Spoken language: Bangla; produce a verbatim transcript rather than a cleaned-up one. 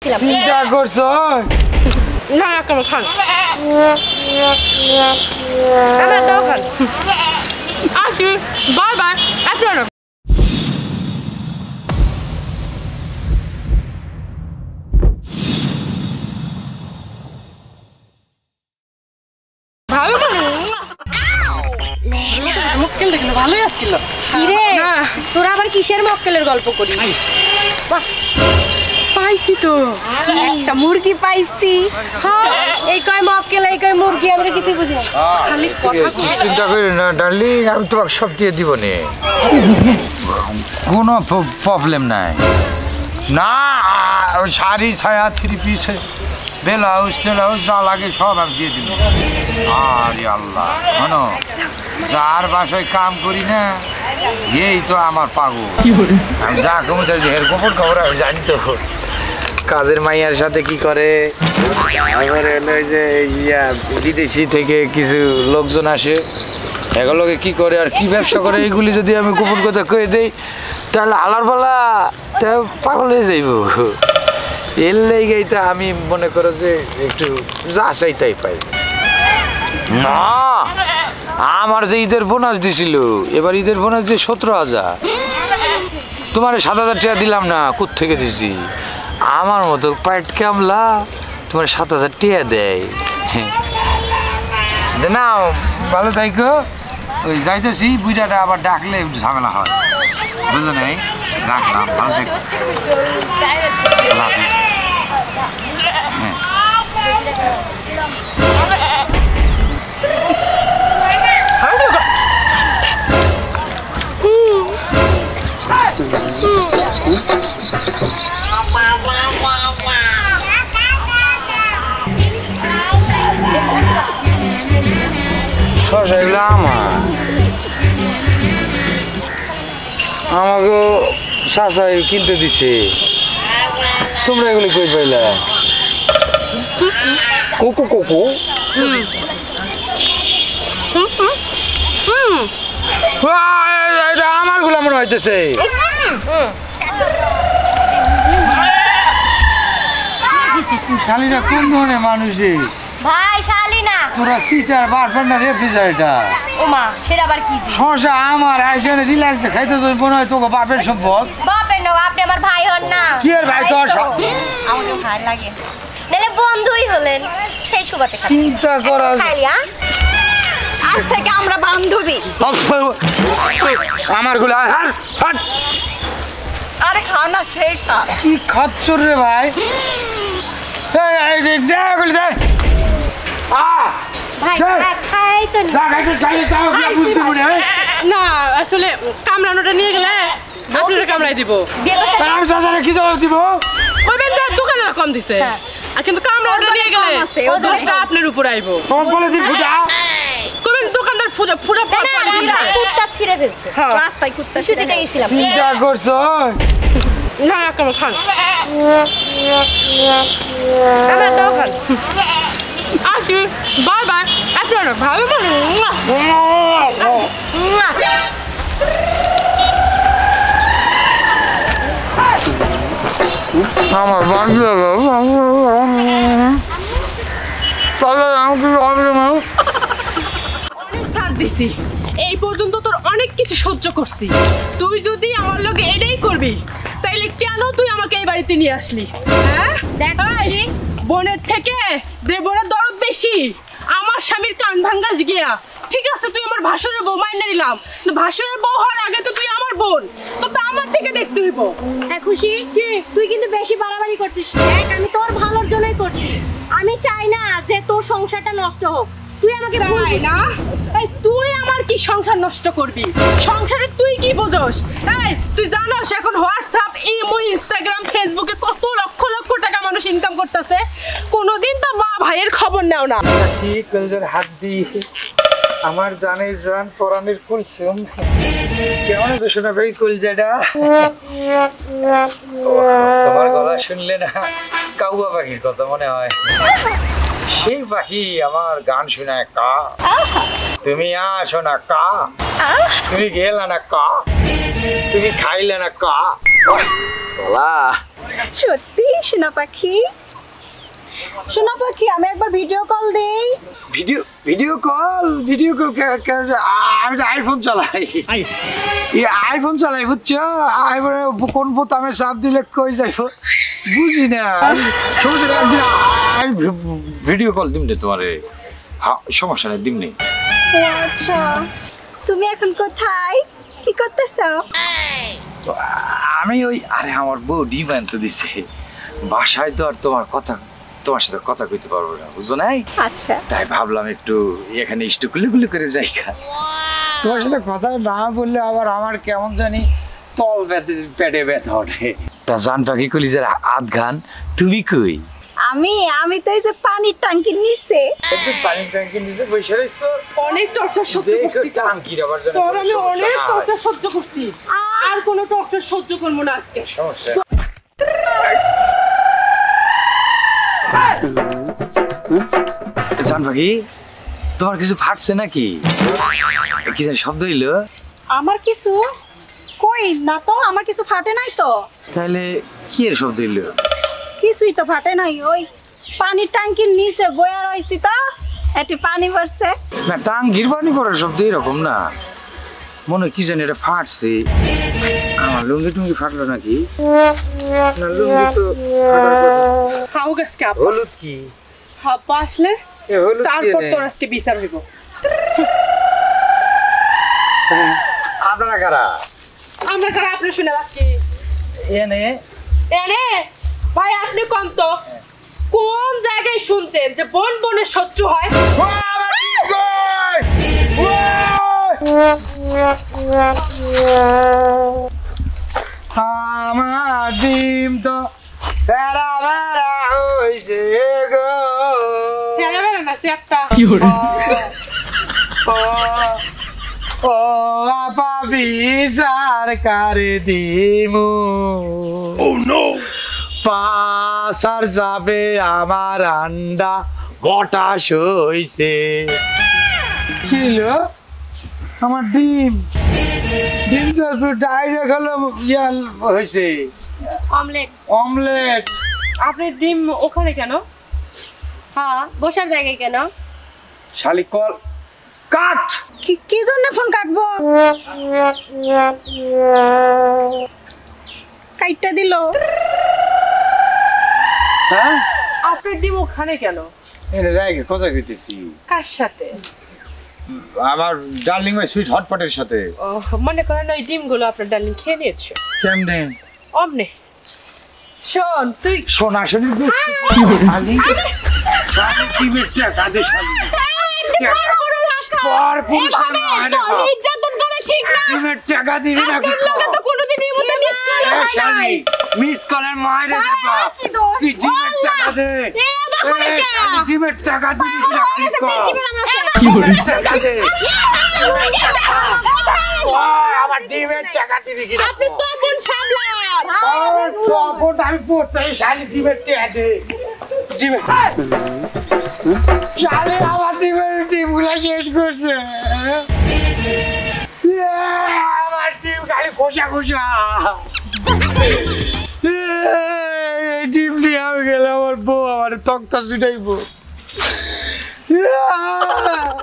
চিন্তা করছো না কেমন খান আমার দাও খান আসি বাই বাই আসি না ভালো মক্কেল দেখলে ভালোই আসছিল কিরে তোরা আবার কিসের মক্কেলের গল্প করিস পাইছি তো একটা মুরগি পাইছি এই কয় মক্কেল এই কয় মুরগি আমরা কিছু বুঝি না খালি কথা চিন্তা করি না ডার্লিং আমি তোমাকে সব দিয়ে দিব নে কোনো প্রবলেম নাই না ওই শাড়ি ছায়া থ্রি পিস ব্লাউজ টেলাউজ যা লাগে সব আমি দিয়ে দিব আরে আল্লাহ শোনো যার বাসায় কাম করি না এই তো আমার পাগল আমি যা কম এর গোপন খবর আমি জানি তো কাজের মাইয়ার সাথে কি করে ওই যে ইয়া বিদেশি থেকে কিছু লোকজন আসে এগুলোকে কি করে আর কি ব্যবসা করে এইগুলি যদি আমি গোপন কথা কয়ে দিই তাহলে আলার বেলা তা পাগল হয়ে যাইব এর লেগেই তো আমি মনে করো যে একটু যা চাই তাই পাই না আমার যে ঈদের বোনাস দিছিল এবার ঈদের বোনাস দিয়ে সতেরো হাজার তোমার সাত হাজার টাকা দিলাম না কোথ থেকে দিছি আমার মতো পাইট কামলা তোমার সাত হাজার টাকা দেয় না ভালো থাইকো ওই যাইতেছি বুড়াটা আবার ডাকলে ঝামেলা হয় বুঝলো নাই রাখলাম ভালো থাকো আমাকে চাচাই কিনতে দিছে তোমরা এগুলি কই পাইলা কোকো কোকো আমার গুলা মনে হইতেছে শালিনা কোন ধরনের মানুষ ভাই শালিনা তোরা সিটার বারবার না রেফ্রিজারেটর ওমা সেটা আবার কি শশা আমার আইসনে রিল্যাক্সে খাইতে তো মনে হয় তোকে বাপের সম্পদ বাপের না আপনি আমার ভাই হন না কি এর ভাই তোর আমাকে ভালো লাগে নালে বন্ধুই হলেন সেই সুবাদে চিন্তা করা আজ থেকে আমরা বান্ধবী আমার গুলো হাট হাট আরে খাও না সেই খা কি খাচ্ছ রে ভাই এই এই দে গুলো দে আ ভাই খাই তো না খাইতে চাই তাও কি বুঝতে মনে না আসলে কামরানোটা নিয়ে গেলে আপনারা কামড়াই দিব তার সাসারে কি জবাব দিব ওই বেন্দা দোকানদার কম দিছে আর কিন্তু কামরানোটা নিয়ে গেলে ওজনটা আপনার উপর আইবো কম বলে দিন ফুটা কবেন দোকানদার ফুটা ফুটা কুত্তা ছিঁড়ে ফেলছে রাস্তায় কুত্তা ছিঁড়ে গেছিলাম চিন্তা করছো না কেমন খান আমার দাও খান আসি বাই বাই আপনারা ভালো আমার বাড়ি দিছি এই পর্যন্ত তোর অনেক কিছু সহ্য করছি তুই যদি আমার লগে এটাই করবি তাইলে কেন তুই আমাকে এই বাড়িতে নিয়ে আসলি হ্যাঁ দেখ বোনের থেকে দেবরের দরদ বেশি আমার স্বামীর কান ভাঙ্গাস গিয়া ঠিক আছে তুই আমার ভাসুরের বউ মাইনে নিলাম ভাসুরের বউ হওয়ার আগে তো তুই আমার বোন তো তা আমার থেকে দেখতে হইব হ্যাঁ খুশি তুই কিন্তু বেশি বাড়াবাড়ি করছিস দেখ আমি তোর ভালোর জন্যই করছি আমি চাই না যে তোর সংসারটা নষ্ট হোক তুই আমাকে বলবি না এই তুই আমার কি সংসার নষ্ট করবি সংসারে তুই কি বোঝস এই তুই জানোস এখন হোয়াটসঅ্যাপ ইমো ইনস্টাগ্রাম ফেসবুকে কত লক্ষ লক্ষ টাকা মানুষ ইনকাম করতেছে কোনোদিন তো মা ভাইয়ের খবর নেও না ঠিক কলজার হাত দিয়ে আমার জানের জান পরাণের কুলসুম কেমন আছে শোনা ভাই কলজাটা তোমার গলা শুনলে না কাউয়া পাখির কথা মনে হয় সেই পাখি আমার গান শোনায় কা তুমি আসো না কা তুমি গেলা না কা তুমি খাইলে না কা বলা সত্যি সোনা পাখি সোনা পাখি আমি একবার ভিডিও কল দেই। Video video call video call আমি তো আইফোন চালাই এই আইফোন চালাই বুঝছো আইফোনে কোন বোতামে চাপ দিলে কই যাইব বুঝি না সমস্যা নেই একদিন আমি ভিডিও কল দিম রে তোমারে সমস্যা নেই দিম নি। আচ্ছা তুমি এখন কোথায় কি করতেছো? আমি ওই আরে আমার বউ ডিম আনতে দিছে বাসায় তো আর তোমার কথা তোমার সাথে কথা কইতে পারবো না বুঝছো নাই। আচ্ছা তাই ভাবলাম একটু এখানে ইষ্টকুলি গুলি করে যাই খা তোমার সাথে কথা না বললে আবার আমার কেমন জানি তল ব্যথা পেটে ব্যথা ওঠে। তা জান পাখি কলিজার আধ গান তুমি কই? আমি আমি তো এই যে পানির ট্যাঙ্কির নিচে। পানির ট্যাঙ্কির নিচে বসে রইছো? অনেক টর্চার সহ্য করছি ট্যাঙ্কির আবার জন্য তোর আমি অনেক টর্চার সহ্য করছি আর কোনো টর্চার সহ্য করবো না আজকে। সমস্যা জান পাখি তোমার কিছু ফাটছে নাকি? কি জানি শব্দ হইলো? আমার কিছু কই না তো আমার কিছু ফাটে নাই তো। তাহলে কি এর শব্দ হইলো? কিছুই তো ফাটে নাই ওই পানির ট্যাঙ্কির নিচে বয়া রইছি তো একটু পানি পড়ছে। না টাঙ্গির পানি পড়ার শব্দ এরকম না মনে হয় কি জানি এটা ফাটছে। আমার লুঙ্গি টুঙ্গি ফাটলো নাকি? না লুঙ্গি তো খাও গাছকে আপা হলুদ কি হাপ্পা আসলে এ হলুদ তারপর তোর আজকে বিচার হইব। আপনারা কারা? আমরা কারা আপনি শুনে রাখছি এনে এনে ভাই আপনি কোন তো কোন জায়গায় শুনছেন যে বোন বোনের শত্রু হয়? আমার ডিম তো সেরা বেড়া হইছে গো ফেলে বেড়ে না একটা ও আপা বিচার করে দিমু পাসার যাবে আমার আন্ডা বটাস হইছে। ছিল আমার ডিম ডিম তো ডাইরেক্ট হলো ইয়াল হয়েছে অমলেট অমলেট। আপনি ডিম ওখানে কেন? হ্যাঁ বসার জায়গায় কেন? শালি কল কাট কি কি জন্য ফোন কাটবো? কাইটটা দিল। হ্যাঁ আপনার ডিম ওখানে কেন? এনে রাইগে কথা কইতেছি কার সাথে? আমার ডার্লিং মাই সুইট হটপটের সাথে। ও মনে করেন ওই ডিমগুলো আপনার ডার্লিং খেয়ে নিয়েছে কেমনে? অমনে শোন তুই সোনা শনি শালি শালি কি বেচা কাজে শালি পর পুরুষ নির্যাতন করে ঠিক না। ডিমের টাকা দিবি না কি তো কোনোদিনই মতো মিস করা হয় শালি মিস করার মায়ের দেবা তুই ডিমের টাকা দে এ শালি ডিমের টাকা দিবি না কি কর ডিমের টাকা দে আমার ডিমের টাকা দিবি কি আপনি তো বোন সামলান আর তখন আমি পড়তে শালি ডিমের টাকা দে ডিমের শালি আমার ডিমের ডিমগুলো শেষ করছে আমার ডিম খালি খোসা খোসা ডিম নিয়ে আমি গেলে আমার বউ আমার তক্তা ছুটাইবো